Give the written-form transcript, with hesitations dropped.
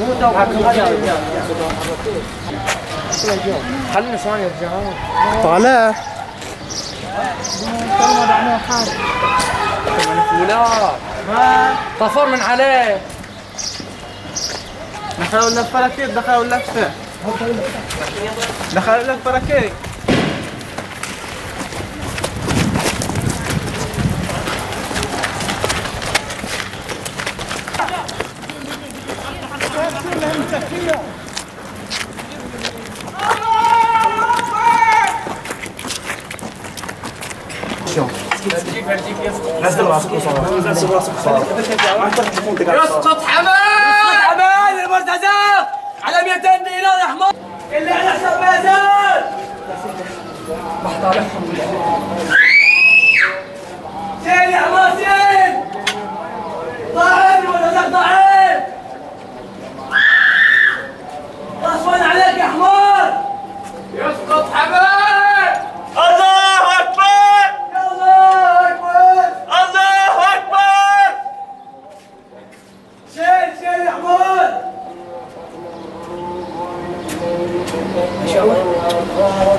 خلينا ثواني ارجع. طالع فولا طفر من عليه. دخلوا لك فراكير، دخلوا لك فراكير. نزل راسك وصار. نزل راسك وصار. يسقط حماد المرتزق على 200 دينار يا حمار. اللي على حساب مازال. بحطالعهم. شيل يا حمار شيل. ضاعف المرتزق ضاعف. غصبا عليك يا حمار. يسقط حماد. الله أكبر! الله أكبر! الله أكبر! شيل يا حمود!